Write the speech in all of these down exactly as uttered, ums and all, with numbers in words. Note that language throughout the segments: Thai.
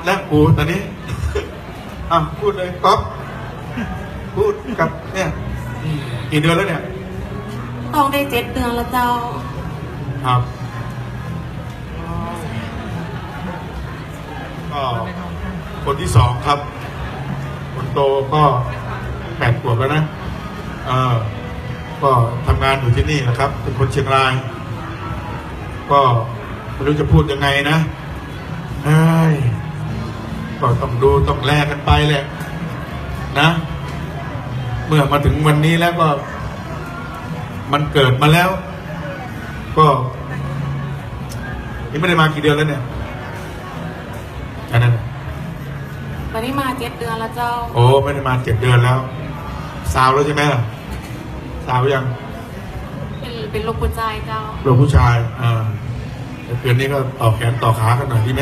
แล้วกูตอนนี้อ่ะพูดเลยก๊อฟพูดกับเนี่ยกี่เดือนแล้วเนี่ยต้องได้เจ็ดเดือนแล้วเจ้าครับก็คนที่สองครับคนโตก็แปดขวบแล้วนะเออก็ทำงานอยู่ที่นี่นะครับเป็นคนเชียงรายก็ไม่รู้จะพูดยังไงนะเฮ้ยก็ต้องดูต้องแลกกันไปแหละนะเมื่อมาถึงวันนี้แล้วก็มันเกิดมาแล้วก็ยังไม่ได้มากี่เดือนแล้วเนี่ยอันนั้นวันนี้มาเจ็ดเดือนแล้วเจ้าโอ้ไม่ได้มาเจ็ดเดือนแล้วสาวแล้วใช่ไหมล่ะสาวยังเป็นเป็นลูกผู้ชายเจ้าลูกผู้ชายอ่าเดือนนี้ก็ต่อแขนต่อขากันหน่อยดีไหม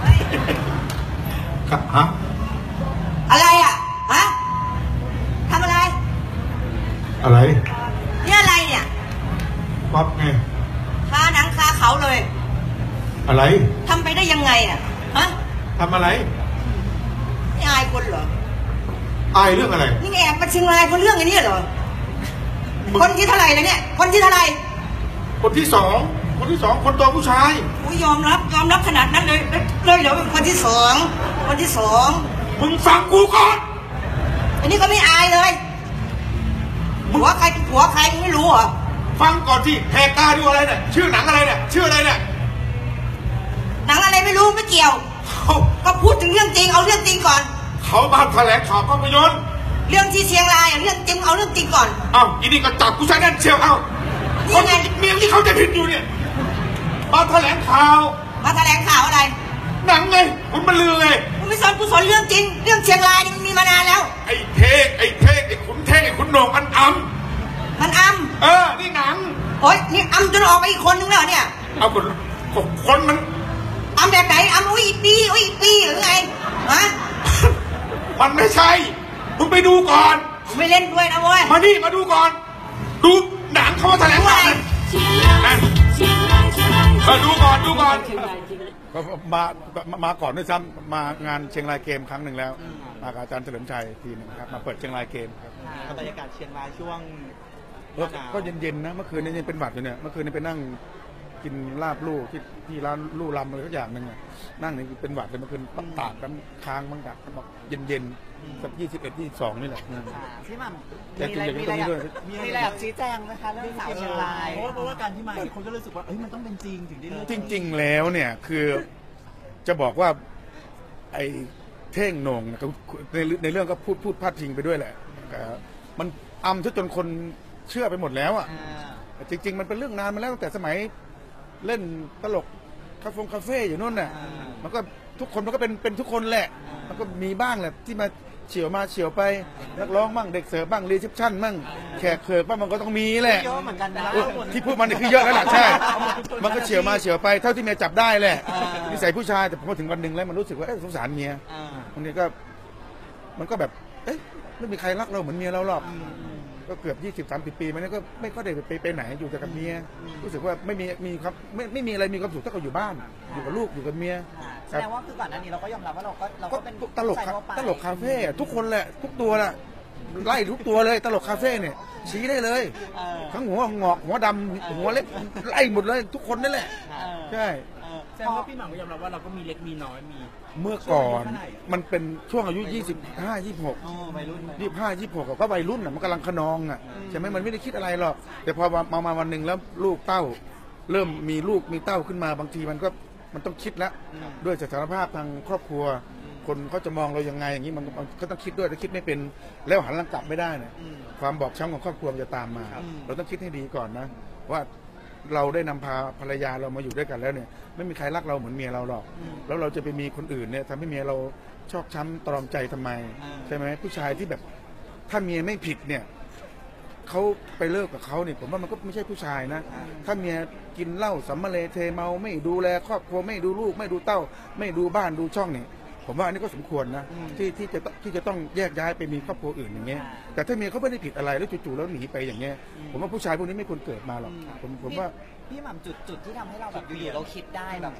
ครับฮะอะไรอ่ะฮะทำอะไรอะไรนี่อะไรเนี่ยป๊อปไงคาหนังคาเขาเลยอะไรทำไปได้ยังไงอ่ะฮะทำอะไรนี่อายคนเหรออายเรื่องอะไรนี่แอบมาเชียงรายคนเรื่องไอ้นี่เหรอคนที่เท่าไหร่แล้วเนี่ยคนที่เท่าไหร่คนที่สองคนที่สองคนโตผู้ชายกูยอมรับยอมรับขนาดนั้นเลยเลยเหรอเป็นคนที่สองคนที่สองมึงฟังกูก่อนอันนี้ก็ไม่อายเลยผัวใครผัวใครมึงไม่รู้เหรอฟังก่อนที่แหกตาดูอะไรเนี่ยชื่อหนังอะไรเนี่ยชื่ออะไรเนี่ยหนังอะไรไม่รู้ไม่เกี่ยวก็พูดถึงเรื่องจริงเอาเรื่องจริงก่อนเขามาแถลงข่าวภาพยนตร์เรื่องที่เชียงรายเรื่องจริงเอาเรื่องจริงก่อนอ้าวอีนี่ก็จับกูซะแน่นเชียวเอ้าคนเมียที่เขาจะผิดอยู่เนี่ยมาแถลงข่าวมาแถลงข่าวอะไรหนังไงคุณมันลือไงกูไม่สอนกูสอนเรื่องจริงเรื่องเชียงรายนี่มันมีมานานแล้วไอ้เทกไอ้เทกไอ้ขุนเทกไอ้ขุนโหน่งมันอำมันอำเออนี่หนังโอ๊ยนี่อำจนออกไปอีกคนนึงแล้วเนี่ยเอาคนคนมันอำแบบไหนอำอุ้ยอีปีอุ้ยอีปีหรือไงฮะมันไม่ใช่มึงไปดูก่อนไม่เล่นด้วยนะเว้ยมานี่มาดูก่อนดูหนังเขาแถลงข่าวนั่นเออดูก่อนดูก่อนมามาก่อนด้วยซ้ำมางานเชียงรายเกมครั้งหนึ่งแล้วมากับอาจารย์เฉลิมชัยทีนึงครับมาเปิดเชียงรายเกมบรรยากาศเชียงรายช่วงก็เย็นๆนะเมื่อคืนนี้ยังเป็นหวัดอยู่เนี่ยเมื่อคืนนี้ไปนั่งกินลาบลู่ที่ที่ร้านลู่ลำอะไรทุกอย่างหนึ่งนั่งนี่เป็นหวัดเลยเมื่อคืนปักตากกันค้างบ้างกันบอกเย็นๆสักยี่สิบเอ็ดยี่สิบสองนี่แหละพี่หม่ำมีอะไรมีอะไรมีอะไรอยากชี้แจงนะคะเรื่องสาวเชียงรายเพราะว่าการที่มาคนก็รู้สึกว่าเฮ้ยมันต้องเป็นจริงถึงได้จริงๆแล้วเนี่ยคือจะบอกว่าไอ้เท่งโหน่งในในเรื่องก็พูดพูดพาดพิงไปด้วยแหละมันอำทุกจนคนเชื่อไปหมดแล้วอ่ะจริงๆมันเป็นเรื่องนานมาแล้วตั้งแต่สมัยเล่นตลกคาเฟ่คาเฟ่อยู่นู่นน่ะมันก็ทุกคนมันก็เป็นเป็นทุกคนแหละมันก็มีบ้างแหละที่มาเฉียวมาเฉียวไปนักร้องบ้างเด็กเสิร์ฟบ้างรีเซพชั่นบ้างแขกเขิร์บ้างมันก็ต้องมีแหละเยอะเหมือนกันนะที่พูดมันนี่คือเยอะแล้วแหละใช่มันก็เฉียวมาเฉียวไปเท่าที่เมียจับได้แหละนิสัยผู้ชายแต่พอถึงวันหนึ่งแล้วมันรู้สึกว่าสงสารเมียบางทีก็มันก็แบบเอ๊ะไม่มีใครรักเราเหมือนเมียเราหรอกก็เกือบยี่สิบสามสิบปีมันก็ไม่ก็ได้ไปไปไหนอยู่แต่กับเมียรู้สึกว่าไม่มีมีครับไม่ไม่มีอะไรมีความสุขถ้าเราอยู่บ้านอยู่กับลูกอยู่กับเมียแสดงว่าคือก่อนหน้านี้เราก็ยอมรับว่าเราก็เราก็เป็นตลกตลกคาเฟ่ทุกคนแหละทุกตัวแหละไล่ทุกตัวเลยตลกคาเฟ่เนี่ยชี้ได้เลยทั้งหัวงอกหัวดำหัวเล็กไล่หมดเลยทุกคนนั่นแหละใช่แสดงว่าพี่หม่ำก็ยอมรับว่าเราก็มีเล็กมีน้อยมีเมื่อก่อนมันเป็นช่วงอายุยี่สิบห้า ยี่สิบหกยี่สิบห้า ยี่สิบหกก็วัยรุ่นอ่ะมันกำลังขนองอ่ะใช่ไหมมันไม่ได้คิดอะไรหรอกแต่พอมามาวันหนึ่งแล้วลูกเต้าเริ่มมีลูกมีเต้าขึ้นมาบางทีมันก็มันต้องคิดแล้วด้วยสถานภาพทางครอบครัวคนเขาจะมองเรายังไงอย่างนี้มันก็ต้องคิดด้วยถ้าคิดไม่เป็นแล้วหันหลังกลับไม่ได้เนี่ยความบอบช้ำของครอบครัวจะตามมาเราต้องคิดให้ดีก่อนนะว่าเราได้นำพาภรรยาเรามาอยู่ด้วยกันแล้วเนี่ยไม่มีใครรักเราเหมือนเมียเราหรอกแล้วเราจะไปมีคนอื่นเนี่ยทำให้เมียเราชอกช้ำตรอมใจทำไมใช่ไหมผู้ชายที่แบบถ้าเมียไม่ผิดเนี่ยเขาไปเลิกกับเขาเนี่ยผมว่ามันก็ไม่ใช่ผู้ชายนะถ้าเมียกินเหล้าสัมมาเลเทเมาไม่ดูแลครอบครัวไม่ดูลูกไม่ดูเต้าไม่ดูบ้านดูช่องเนี่ยผมว่าอันนี้ก็สมควรนะที่ที่จะที่จะต้องแยกย้ายไปมีครอบครัวอื่นอย่างเงี้ยแต่ถ้าเมียเขาไม่ได้ผิดอะไรแล้วจู่ๆแล้วหนีไปอย่างเงี้ยผมว่าผู้ชายพวกนี้ไม่ควรเกิดมาหรอกผมผมว่าพี่หม่ำจุดจุดที่ทำให้เราแบบอยู่ๆเราคิดได้แบบ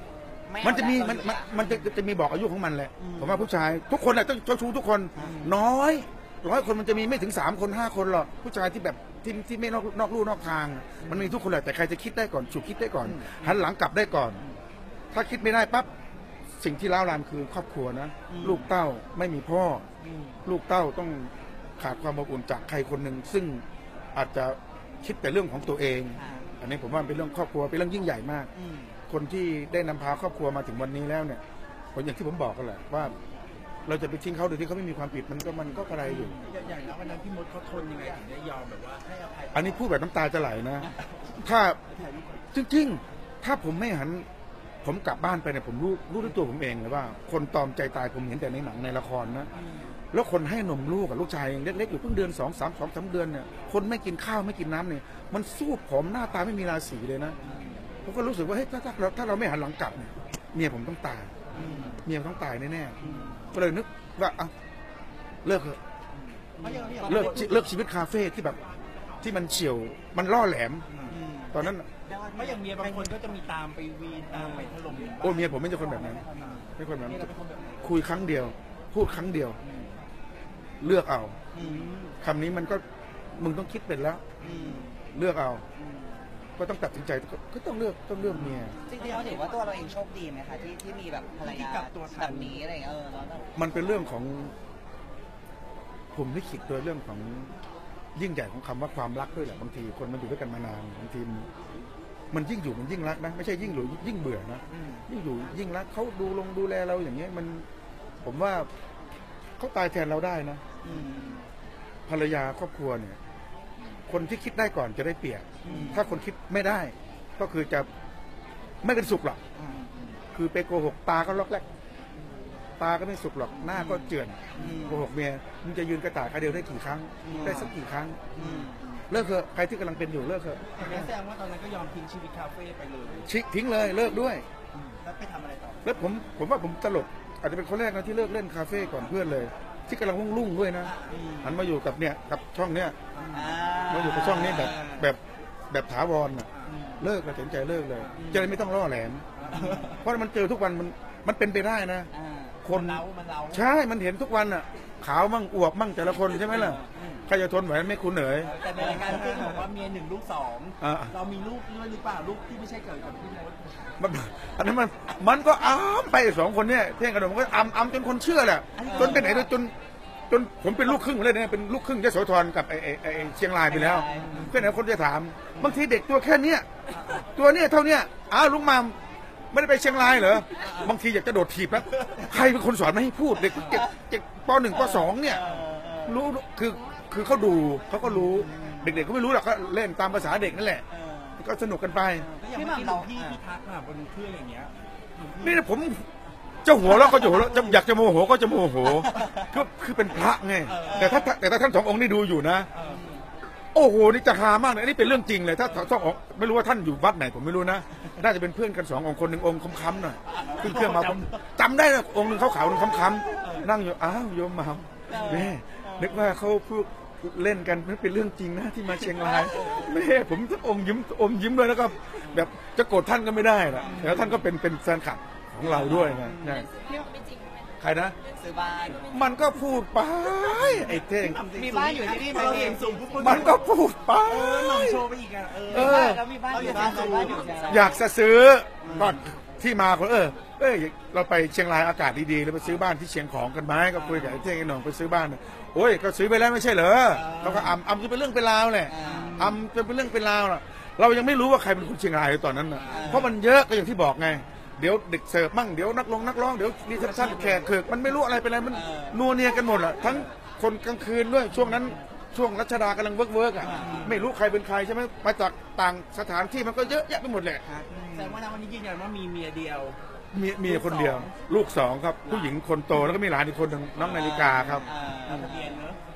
มันจะมีมันมันมันจะจะมีบอกอายุของมันแหละผมว่าผู้ชายทุกคนแหละต้องเจ้าชู้ทุกคนน้อยร้อยคนมันจะมีไม่ถึงสามคนห้าคนหรอกผู้ชายที่แบบที่ที่ไม่นอกนอกลู่นอกทาง มันมีทุกคนแหละแต่ใครจะคิดได้ก่อนฉุกคิดได้ก่อนหันหลังกลับได้ก่อน ถ้าคิดไม่ได้ปั๊บสิ่งที่ร้าวรานคือครอบครัวนะลูกเต้าไม่มีพ่อลูกเต้าต้องขาดความอบอุ่นจากใครคนหนึ่งซึ่งอาจจะคิดแต่เรื่องของตัวเองอันนี้ผมว่าเป็นเรื่องครอบครัวเป็นเรื่องยิ่งใหญ่มากคนที่ได้นำพาครอบครัวมาถึงวันนี้แล้วเนี่ยผมอย่างที่ผมบอกกันแหละว่าเราจะไปทิ้งเขาโดยที่เขาไม่มีความผิดมันก็มันก็กระไรอยู่อย่างนั้นวันนั้นพี่มดเขาทนยังไงถึงได้ยอมแบบว่าให้อภัยอันนี้พูดแบบน้ำตาจะไหลนะถ้าจริงๆถ้าผมไม่หันผมกลับบ้านไปเนี่ยผมรู้รู้ด้วยตัวผมเองเลยว่าคนตอมใจตายผมเห็นแต่ในหนังในละครนะแล้วคนให้นมลูกกับลูกชายเล็กๆอยู่เพิ่งเดือนสองสามสองสามเดือนเนี่ยคนไม่กินข้าวไม่กินน้ำเนี่ยมันสู้ผอมหน้าตาไม่มีราศีเลยนะผมก็รู้สึกว่าเฮ้ยถ้าถ้าเราถ้าเราไม่หันหลังกลับเนี่ยเมียผมต้องตายเมียต้องตายแน่ๆก็เลยนึกว่าอ่ะเลิกเถอะเลิกเลิกชีวิตคาเฟ่ที่แบบที่มันเฉียวมันล่อแหลมตอนนั้นเพราะอย่างเมียบางคนก็จะมีตามไปวีนตามไปถล่มโอ้เมียผมไม่ใช่คนแบบนั้นไม่คนแบบนั้นคุยครั้งเดียวพูดครั้งเดียวเลือกเอาคำนี้มันก็มึงต้องคิดเป็นแล้วเลือกเอาก็ต้องตัดสินใจก็ต้องเลือกต้องเลือกเมียจริงๆเราถือว่าตัวเราเองโชคดีไหมคะที่ที่มีแบบภรรยาแบบนี้อะไรเงี้ยเออมันเป็นเรื่องของผมลิขิตโดยเรื่องของยิ่งใหญ่ของคำว่าความรักด้วยแหละบางทีคนมันอยู่ด้วยกันมานานบางทีมันยิ่งอยู่มันยิ่งรักนะไม่ใช่ยิ่งหรือยิ่งเบื่อนะยิ่งอยู่ยิ่งรักเขาดูลงดูแลเราอย่างเงี้ยมันผมว่าเขาตายแทนเราได้นะภรรยาครอบครัวเนี่ยคนที่คิดได้ก่อนจะได้เปรียบถ้าคนคิดไม่ได้ก็คือจะไม่เป็นสุขหรอกคือไปโกหกตาก็ล็อกแรกตาก็ไม่สุขหรอกหน้าก็เจือนโกหกเมียมึงจะยืนกระต่ายขาเดียวได้กี่ครั้งได้สักกี่ครั้งเลิกเถอะใครที่กำลังเป็นอยู่เลิกเถอะแสดงว่าตอนนั้นก็ยอมทิ้งชีวิตคาเฟ่ไปเลยทิ้งเลยเลิกด้วยแล้วไปทำอะไรต่อแล้วผมผมว่าผมตลกอาจจะเป็นคนแรกนะที่เลิกเล่นคาเฟ่ก่อนเพื่อนเลยที่กำลังรุ่งๆด้วยนะหันมาอยู่กับเนี่ยกับช่องเนี้ยมาอยู่กับช่องนี้แบบแบบแบบถาวรน่ะเลิกเลยตัดสินใจเลิกเลยจะได้ไม่ต้องล่อแหลมเพราะมันเจอทุกวันมันมันเป็นไปได้นะคนใช่มันเห็นทุกวันอ่ะขาวมั่งอวบมั่งแต่ละคนใช่ไหมล่ะใครจะทนไหวไม่คุ้นเหนื่อยแต่ในรายการที่บอกว่าเมียหนึ่งลูกสองเรามีลูกด้วยหรือเปล่าลูกที่ไม่ใช่เกิดกับพี่มดมันอันนั้นมันมันก็อ้ามไปสองคนเนี่ยเท่งกระโดดมันก็อ้ามอ้ามจนคนเชื่อแหละจนไปไหนจนจนผมเป็นลูกครึ่งเลยเนี่ยเป็นลูกครึ่งยโสธรกับไอ้ไอ้เชียงรายไปแล้วเพื่อนไหนคนจะถามบางทีเด็กตัวแค่เนี้ยตัวเนี้ยเท่าเนี้ยอ้าวลุงมามไม่ได้ไปเชียงรายเหรอบางทีอยากจะโดดถีบแล้วใครเป็นคนสอนไม่ให้พูดเด็กเด็กเด็กปหนึ่งปสองเนี่ยรู้คือคือเขาดูเขาก็รู้เด็กๆก็ไม่รู้หรอกก็เล่นตามภาษาเด็กนั่นแหละก็สนุกกันไปพี่หม่ำเราพี่ที่ทักมาบนเครื่องอย่างเงี้ยนี่นะผมเจ้าหัวแล้วก็จะหัวแล้วอยากจะโมโหก็จะโมโหก็คือเป็นพระไงแต่ถ้าแต่ถ้าท่านสององค์นี่ดูอยู่นะโอ้โหนี่จะฮามากเลยนี่เป็นเรื่องจริงเลยถ้าสององค์ไม่รู้ว่าท่านอยู่วัดไหนผมไม่รู้นะน่าจะเป็นเพื่อนกันสององค์คนหนึ่งองค์ค้ำๆหน่อยขึ้นเครื่องมาผมจำได้นะองค์หนึ่งขาวๆหนึ่งค้ำๆนั่งอยู่อ้าวโยมมาแม่นึกว่าเขาพูดเล่นกันไม่เป็นเรื่องจริงนะที่มาเชียงรายแม่ผมจะอมยิ้มอมยิ้มเลยแล้วก็แบบจะโกรธท่านก็ไม่ได้นะแล้วท่านก็เป็นเป็นแฟนคลับของเราด้วยไงใครนะซื้อบ้านมันก็พูดไปไอ้เท่งมีบ้านอยู่ที่นี่ไหมพี่มันก็พูดไปหน่องโชว์ไปอีกอ่ะเออแล้วมีบ้านอยู่ที่นี่อยากจะซื้อก็ที่มาคนเออเอ้ยเราไปเชียงรายอากาศดีๆแล้วไปซื้อบ้านที่เชียงของกันไหมก็คุยกับไอ้เท่งไอ้หน่องไปซื้อบ้านโอ้ยก็ซื้อไปแล้วไม่ใช่เหรอเขาก็อ่ำอ่ำจะเป็นเรื่องเป็นราวแหละอ่ำจะเป็นเรื่องเป็นราวล่ะเรายังไม่รู้ว่าใครเป็นคนเชียงรายตอนนั้นนะเพราะมันเยอะก็อย่างที่บอกไงเดี๋ยวเด็กเสิร์ฟมั่งเดี๋ยวนักร้องนักร้องเดี๋ยวรีเซพชั่นแขกเขิกมันไม่รู้อะไรเป็นอะไรมันนัวเนียกันหมดอ่ะทั้งคนกลางคืนด้วยช่วงนั้นช่วงรัชดากำลังเวิร์กเวิร์กอ่ะไม่รู้ใครเป็นใครใช่ไหมมาจากต่างสถานที่มันก็เยอะแยะไปหมดแหละแต่ว่าวันนี้ยืนยันว่ามีเมียเดียวมีเมียคนเดียวลูกสองครับผู้หญิงคนโตแล้วก็มีหลานอีกคนหนึ่งน้องนาฬิกาครับทะเบียนเนอะใค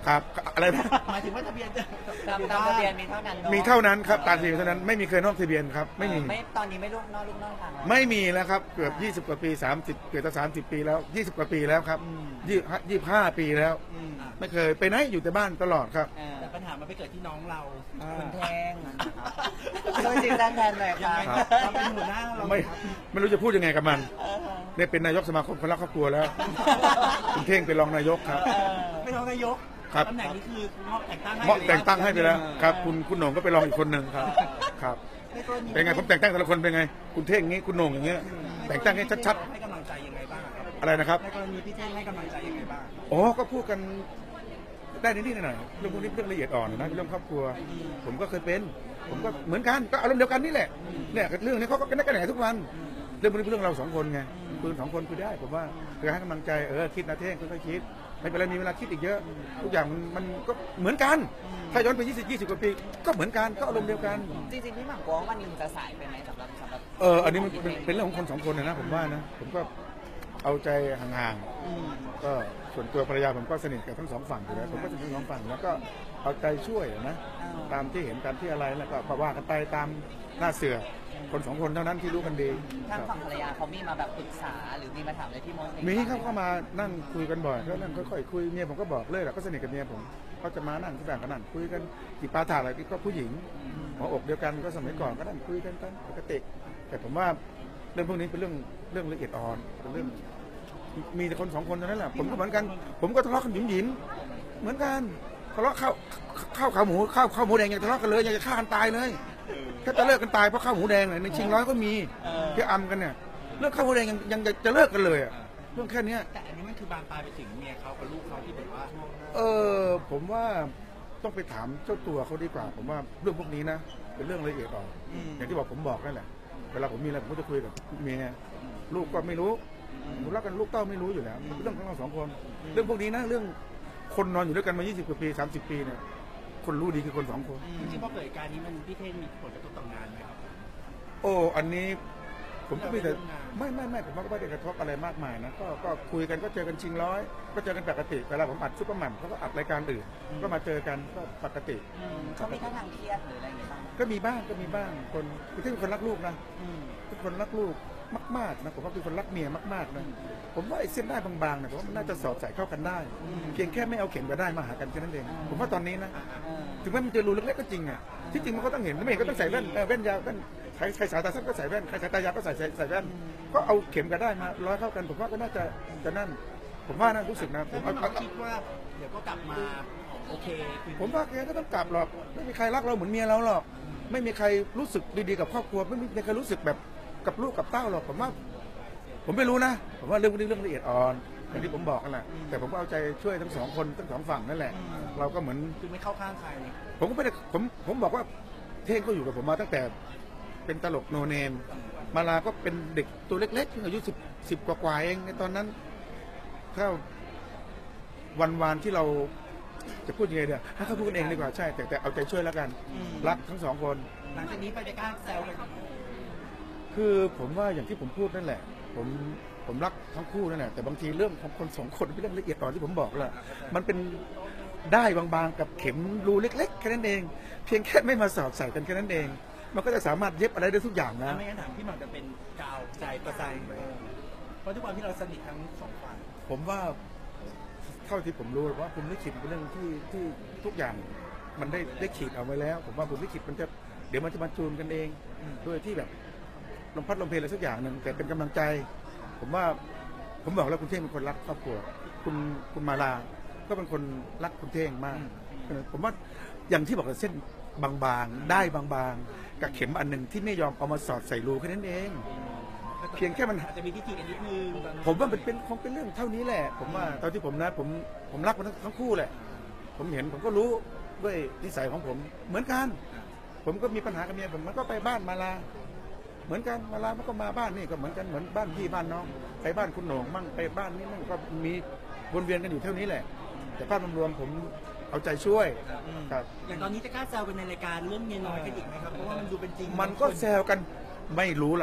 ครับอะไรนะหมายถึงว่าทะเบียนตามตามทะเบียนมีเท่านั้นเนอะมีเท่านั้นครับตามทะเบียนเท่านั้นไม่มีเคยนอกทะเบียนครับไม่มีไม่ตอนนี้ไม่ลูกนอกลูกนอกทางแล้วไม่มีแล้วครับเกือบยี่สิบกว่าปีสามสิบเกือบจะสามสิบปีแล้วยี่สิบกว่าปีแล้วครับยี่ยี่สิบห้าปีแล้วอืมไม่เคยไปไหนอยู่แต่บ้านตลอดครับเออแต่ปัญหามันไปเกิดที่น้องเราคุณแทงช่วยจริงแทนแทนหน่อยยังค่ะไงครับเราเป็นหัวหน้าเราไม่ไม่รู้จะพูดยังไงกับมันเออได้เป็นนายกสมาคมคนรักครอบครัวแล้วคุณเท่งเป็นรองนายกครับไม่รองนายกครับตำแหน่งนี้คือมอบแต่งตั้งให้เหมาะแต่งตั้งให้ไปแล้วครับ คุณคุณโหน่งก็ไปรองอีกคนหนึ่งครับครับในกรณีเป็นไงผมแต่งตั้งแต่ละคนเป็นไง คุณเท่งอย่างงี้คุณโหน่งอย่างเงี้ยแต่งตั้งให้ชัดให้กำลังใจยังไงบ้างครับๆอะไรนะครับในกรณีพี่เท่งให้กำลังใจยังไงบ้างอ๋อก็พูดกันได้นิดๆหน่อยๆเรื่องพวกนี้เรื่องละเอียดอ่อนนะเรื่องครอบครัว ผมก็เคยเป็น ผมก็เหมือนกันก็อารมณ์เดียวกันนี่แหละเนี่ยเรื่องนี้เขาก็กันได้กันไหนทุกวัน เรื่องพวกนี้เป็นเรื่องเราสองคนไงคุยสองคนคุยได้ผมว่าคือให้กำลังใจเออคิดนะเท่งค่อยๆคิดไม่เป็นไรมีเวลาคิดอีกเยอะ ทุกอย่างมันมันก็เหมือนกัน ถ้าย้อนไปยี่สิบ ยี่สิบกว่าปีก็เหมือนกันก็อารมณ์เดียวกันจริงๆพี่หม่ำกลัวว่าวันหนึงจะสายไปไหมสำหรับสำหรับเอออันนี้มันเป็นเป็นเรื่องของคนสองคนนะนะผมว่านะผมก็เอาใจห่างๆก็ส่วนตัวภรรยาผมก็สนิทกับทั้งสองฝั่งอยู่แล้วผมก็สนิททั้งสองฝั่งแล้วก็เอาใจช่วยนะตามที่เห็นกันที่อะไรแล้วก็ว่ากันไปตามหน้าเสือคนสองคนเท่านั้นที่รู้กันดีทางครับฝั่งภรรยาเขามีมาแบบปรึกษาหรือมีมาถามอะไรที่มดมีเขาก็มานั่งคุยกันบ่อยก็นั่งค่อยๆคุยเมียผมก็บอกเลยแหละก็สนิทกับเมียผมเขาจะมานั่งที่บ้านก็นั่งคุยกันจีบปาถาอะไรก็ผู้หญิงหัวอกเดียวกันก็สมัยก่อนก็นั่งคุยกันกันปกติแต่ผมว่าเรื่องพวกนี้เป็นเรื่องเรื่องละเอียดอ่อนเป็นเรื่องมีแต่คนสองคนเท่านั้นแหละผมก็เหมือนกัน ผมก็ทะเลาะกันหยิมหยิมเหมือนกันทะเลาะข้าวข้าวขาหมูข้าวข้าวหมูแดงยังทะเลาะกันเลยยังจะฆ่ากันตายเลยแค่จะเลิกกันตายเพราะข้าวหมูแดงเนี่ยในชิงร้อยก็มีแค่อำกันเนี่ยเรื่องข้าวหมูแดงยังยังจะเลิกกันเลยอ่ะเรื่องแค่เนี้ยแต่อันนี้มันคือบานปลายไปถึงเมียเขากับลูกเขาที่แบบว่าเออผมว่าต้องไปถามเจ้าตัวเขาดีกว่า ผมว่าเรื่องพวกนี้นะเป็นเรื่องละเอียดอ่อนอย่างที่บอกผมบอกนั่นแหละเวลาผมมีอะไรผมก็จะคุยกับเมียลูกก็ไม่รู้ผมรักกันลูกเต้าไม่รู้อยู่แล้วเรื่องของเราสองคน เรื่องพวกนี้นะเรื่องคนนอนอยู่ด้วยกันมายี่สิบกว่าปีสามสิบปีเนี่ยคนรู้ดีคือคนสองคนจริงๆพอเกิดเหตุการณ์นี้มันพี่เท่งมีผลกระทบต่องานไหมครับโอ้อันนี้ผมก็ไม่แต่ไม่ไม่ไม่ผมว่าก็ไม่ได้กระทบอะไรมากมายนะก็ก็คุยกันก็เจอกันชิงร้อยก็เจอกันปกติเวลาผมอัดซุปเปอร์แมนเขาก็อัดรายการอื่นก็มาเจอกันก็ปกติอืมเขามีท่าทางเครียดหรืออะไรอย่างเงี้ยบ้างไหมก็มีบ้างก็มีบ้างคนคือที่เป็นคนรักลูกนะเป็นคนรักลูกมากๆนะผมว่าเป็นคนรักเมียมากๆนะผมว่าไอ้เส้นได้บางๆเนี่ยผมว่ามันน่าจะสอดใส่เข้ากันได้ เพียงแค่ไม่เอาเข็มก็ได้มาหากันแค่นั้นเองผมว่าตอนนี้นะเออถึงแม้มันจะรูเล็กๆก็จริงอ่ะที่จริงมันก็ต้องเห็นไม่เห็นก็ต้องใส่แว่นเออแว่นยาวแว่นใครใครสายตาสั้นก็ใส่แว่นใครสายตายาวก็ใส่ใส่ใส่แว่นก็เอาเข็มก็ได้มาร้อยเข้ากันผมว่าก็น่าจะจะนั่นผมว่านะรู้สึกนะผแล้มวเอาพี่หมอคิดว่าเดี๋ยวก็กลับมาโอเคคุยผมว่าแกก็ต้องกลับหรอกไม่มีใครรักเราเหมือนเมียเราหรอกไม่มีใครรู้สึกดีๆกับครอบครัวไม่มีใครรู้สึกแบบกับลูกกับเต้าหรอกผมว่าผมไม่รู้นะผมว่าเรื่องนี้เรื่องละเอียดอ่อนอย่างที่ผมบอกกันแหละแต่ผมก็เอาใจช่วยทั้งสองคนทั้งสองฝั่งนั่นแหละ เราก็เหมือนคือไม่เข้าข้างใครผมก็ไม่ได้ผมผมบอกว่าเท่งก็อยู่กับผมมาตั้งแต่เป็นตลกโนเนมมาลาก็เป็นเด็กตัวเล็กๆเพิ่งอายุสิบสิบกว่าๆเองในตอนนั้นถ้าวันวานที่เราจะพูดยังไงเดี๋ยวให้เขาพูดกันเองดีกว่าใช่แต่แต่เอาใจช่วยแล้วกัน รักทั้งสองคนหลังจากนี้ไปจะกล้าแซวกันคือผมว่าอย่างที่ผมพูดนั่นแหละ ผมผมรักทั้งคู่นั่นแหละแต่บางทีเรื่องของคนสองคนเป็นเรื่องละเอียดอ่อนที่ผมบอกแหละมันเป็นได้บางๆกับเข็มรูเล็กๆแค่นั้นเอง เพียงแค่ไม่มาสอดใส่กันแค่นั้นเอง มันก็จะสามารถเย็บอะไรได้ทุกอย่างนะไม่งั้นถามพี่หมอจะเป็นกาวใจประใจเพราะทุกวันที่เราสนิททั้งสองฝ่ายผมว่าเท่าที่ผมรู้ว่าผมลิขิตเป็นเรื่องที่ที่ทุกอย่างมันได้ได้ขีดเอาไว้แล้ว ผมว่าผมลิขิตมันจะเดี๋ยวมันจะมาจูนกันเองโดยที่แบบลมพัดลมเพลอะไรสักอย่างหนึ่งแต่เป็นกำลังใจ ผมว่าผมบอกแล้วคุณเท่งเป็นคนรักครอบครัวคุณคุณมาลาก็เป็นคนรักคุณเท่งมาก ผมว่าอย่างที่บอกว่าเส้นบางๆได้บางๆกับเข็มอันหนึ่งที่ไม่ยอมเอามาสอดใส่รูแค่นั้นเอง เพียงแค่มันอาจจะมีพิธีกันนิดนึงผมว่ามันเป็นคงเป็นเรื่องเท่านี้แหละ ผมว่าตอนที่ผมนะผมผมรักมันทั้งทั้งคู่แหละ ผมเห็นผมก็รู้ด้วยนิสัยของผมเหมือนกัน ผมก็มีปัญหากับเมียผมมันก็ไปบ้านมาลาเหมือนกันมาลามันก็มาบ้านนี่ก็เหมือนกันเหมือนบ้านพี่บ้านน้องไปบ้านคุณโหน่งมั่งไปบ้านนี้มั่งก็มีวนเวียนกันอยู่เท่านี้แหละ แต่ภาพรวมๆผมเอาใจช่วยครับอย่างตอนนี้จะกล้าแซวกันในรายการเรื่องเมียน้อยกันอีกไหมครับเพราะว่ามันดูเป็นจริงมันก็แซวกันไม่รู้ล่ะ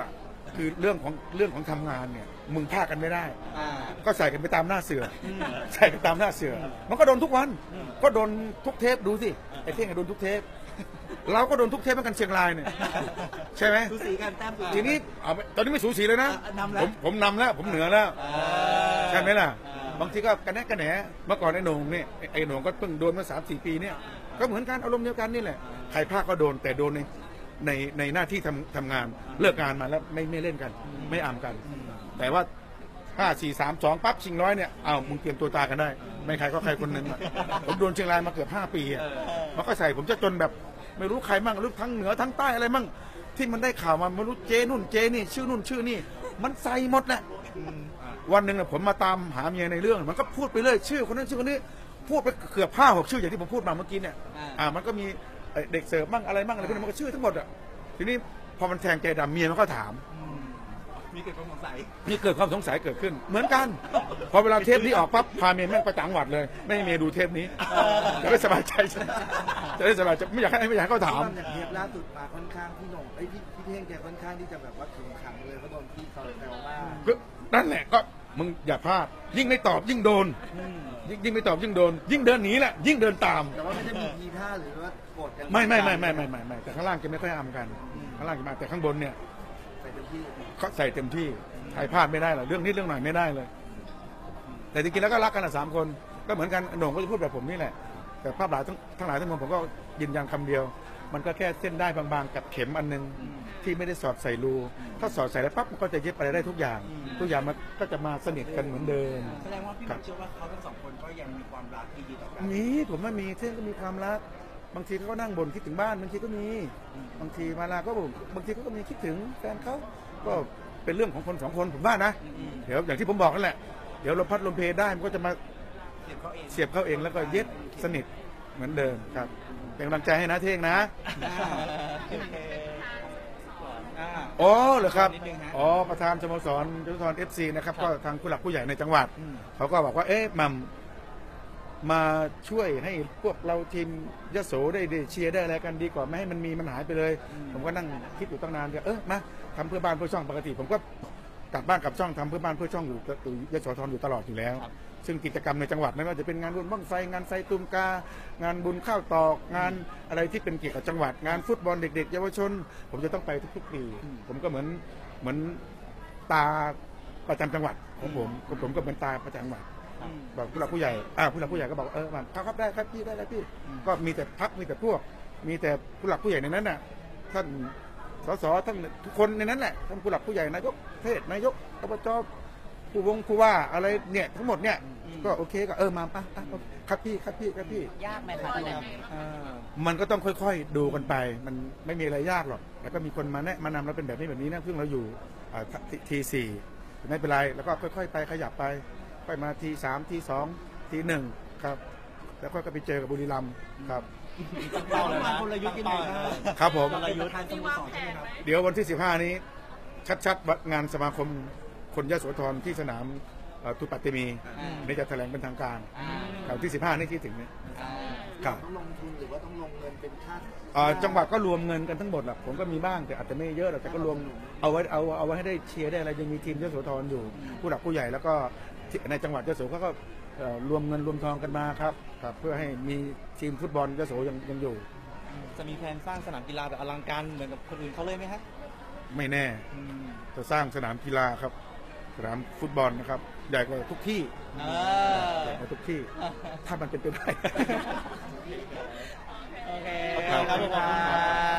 คือเรื่องของเรื่องของทำงานเนี่ยมึงพากันไม่ได้อ่าก็ใส่กันไปตามหน้าเสืออใส่กันตามหน้าเสือ มันก็โดนทุกวัน ก็โดนทุกเทปดูสิไอ้เท่งก็โดนทุกเทปเราก็โดนทุกเทปเหมือนกันเชียงรายเนี่ยใช่ไหมสูสีกันแต้มสูสีทีนี้เอาไปตอนนี้ไม่สูสีเลยนะอ่ะนำแล้วผมผมนำแล้วผมเหนือแล้วอ่าใช่ไหมล่ะอ่าบางทีก็กระแนะกระแหนเมื่อก่อนไอ้โหน่งเนี่ยไอ้ไอ้โหน่งก็เพิ่งโดนมาสามสี่ปีเนี่ยก็เหมือนกันอารมณ์เดียวกันนี่แหละใครพลาดก็โดนแต่โดนในในในหน้าที่ทำทำงานเลิกงานมาแล้วไม่ไม่เล่นกัน ไม่อ่ำกัน แต่ว่าห้าสี่สามสองปั๊บชิงร้อยเนี่ยอ้าวมึงเตรียมตัวตายกันได้ ไม่ใครก็ใครคนหนึ่งอะผมโดนเชียงรายมาเกือบห้าปีอะมันก็ใส่ผมจะจนแบบไม่รู้ใครมั่งรู้ทั้งเหนือทั้งใต้อะไรมั่งที่มันได้ข่าวมาไม่รู้เจนุ่นเจนี่ชื่อนุ่นชื่อนี่มันใส่หมดแหละวันหนึ่งอะผมมาตามหาเมียในเรื่อง มันก็พูดไปเรื่อยชื่อคนนั้นชื่อคนนี้พูดไปเกือบห้าหกชื่ออย่างที่ผมพูดมาเมื่อกี้เนี่ยอ่ามันก็มีเด็กเสิร์ฟมั่งอะไรมั่งอะไรพวกนี้มันก็ชื่อทั้งหมดอะทีนี้พอมันแทงใจดำเมียมันก็ถามมีเกิดความสงสัยนี่เกิดความสงสัยเกิดขึ้น เหมือนกัน พอเวลาเทปนี้ออกปั๊บพาเมียแม่งไปต่างจังหวัดเลย ไม่ให้เมียดูเทปนี้จะได้สบายใจจะได้สบายใจไม่อยากให้ไม่อยากให้เขาถามอย่างเทปล่าสุดมาค่อนข้างพี่หน่งไอ้ยพี่พี่เท่งแกค่อนข้างที่จะแบบว่าขึงขังเลยเพราะโดนพี่เขาแซวว่าก็นั่นแหละก็มึงอย่าพลาดยิ่งไม่ตอบยิ่งโดนยิ่งยิ่งไม่ตอบยิ่งโดน ยิ่งเดินหนีแหละยิ่งเดินตามแต่ว่าไม่ได้มีทีท่าหรือว่าโกรธกันไม่ไม่ไม่ไม่ไม่ไม่ไม่แต่ข้างล่างจะไม่ค่อยอำกันข้างล่างจะมาแต่ข้างบนเนี่ยไปเต็มที่เขาใส่เต็มที่ใครพลาดไม่ได้หรอกเรื่องนี้เรื่องหน่อยไม่ได้เลย แต่จริงๆแล้วก็รักกันอ่ะสามคนก็เหมือนกันโหน่งก็จะพูดแบบผมนี่แหละ แต่ภาพหลายทั้งทั้งหลายทั้งมวลผมก็ยืนยันคำเดียว มันก็แค่เส้นได้บางๆกับเข็มอันนึงที่ไม่ได้สอดใส่รูถ้าสอดใส่แล้วปั๊บมันก็จะเย็บอะไรได้ทุกอย่าง ทุกอย่างมันก็จะมาสนิทกันเหมือนเดิมแสดงว่าพี่หนุ่มเชื่อว่าเขาทั้งสองคนก็ยังมีความรักดีๆต่อกันมีผมว่ามีเท่งก็มีความรักบางทีเขาก็นั่งบ่นคิดถึงบ้านบางทีก็มีบางทีมาลาก็บ่นบางทีเขาก็มีคิดถึงแฟนเขาก็เป็นเรื่องของคนสองคนผมว่านะเดี๋ยวอย่างที่ผมบอกนั่นแหละเดี๋ยวลมพัดลมเพได้มันก็จะมาเสียบเขาเองเสียบเข้าเองแล้วก็เย็ดสนิทเหมือนเดิมครับเป็นกำลังใจให้นะเท่งนะโอเคอ่าอ๋อเหรอครับนิดนึงฮะอ๋อประธานสโมสรยศธรเอฟซีนะครับก็ทางผู้หลักผู้ใหญ่ในจังหวัดเขาก็บอกว่าเอ๊ะมัมมาช่วยให้พวกเราทีมยโสได้ได้เชียร์ได้อะไรกันดีกว่าไม่ให้มันมีมันหายไปเลย ผมก็นั่งคิดอยู่ตั้งนานเออมาทำเพื่อบ้านเพื่อช่องปกติ ผมก็กลับบ้านกลับช่องทำเพื่อบ้านเพื่อช่องอยู่อยู่ยโสธรอยู่ตลอดอยู่แล้ว ซึ่งกิจกรรมในจังหวัดไม่ว่าจะเป็นงานบุญบั้งไฟงานไฟตุมกางานบุญข้าวตอกงานอะไรที่เป็นเกี่ยวกับจังหวัดงานฟุตบอลเด็กๆเยาวชน ผมจะต้องไปทุกๆปีผมก็เหมือนเหมือนตาประจำจังหวัดของผมผมก็เป็นตาประจำจังหวัดแบบผู้หลักผู้ใหญ่อ่าผู้หลักผู้ใหญ่ก็บอกเออมาครับครับได้ครับพี่ได้แล้วพี่ก็มีแต่พักมีแต่พวก มีแต่ผู้หลักผู้ใหญ่ในนั้นน่ะท่านสสท่านทุกคนในนั้นแหละท่านผู้หลักผู้ใหญ่นายกเทศนายกอบจผู้วงผู้ว่าอะไรเนี่ยทั้งหมดเนี่ยก็โอเคก็เออมาปะปะครับพี่ครับพี่ครับพี่ยากไหมคะตอนนั้นอ่ามันก็ต้องค่อยๆดูกันไป มันไม่มีอะไรยากหรอกแล้วก็มีคนมาแนะมานำเราเป็นแบบนี้แบบนี้นะซึ่งเราอยู่ทีสี่ไม่เป็นไรแล้วก็ค่อยๆไปขยับไปค่อยมาทีสามทีสองทีหนึ่งครับแล้วก็ไปเจอกับบุรีรัมย์ครับต่อเลยนะกลยุทธ์ยังไงบ้างครับผมกลยุทธ์ทางสโมสรใช่ไหมครับเดี๋ยววันที่สิบห้านี้ชัดๆงานสมาคมคนยโสธรที่สนามเอ่อทุปัตติมีนี่จะแถลงเป็นทางการครับที่สิบห้านี่ที่ถึงนี้ครับต้องลงทุนหรือว่าต้องลงเงินเป็นค่าเอ่อจังหวัดก็รวมเงินกันทั้งหมดแหละผมก็มีบ้างแต่อาจจะไม่เยอะหรอกแต่ก็รวมเอาไว้เอาเอาไว้ให้ได้เชียร์ได้อะไรยังมีทีมยโสธรอยู่ ผู้หลักผู้ใหญ่แล้วก็ที่ในจังหวัดยโสเขาก็เอ่อรวมเงินรวมทองกันมาครับครับเพื่อให้มีทีมฟุตบอลยโสยังยังอยู่จะมีแผนสร้างสนามกีฬาแบบอลังการเหมือนกับคนอื่นเขาเลยไหมครับไม่แน่จะสร้างสนามกีฬาครับสนามฟุตบอลนะครับใหญ่กว่าทุกที่เออใหญ่กว่าทุกที่ถ้ามันเป็นไปได้โอเค ขอบคุณครับ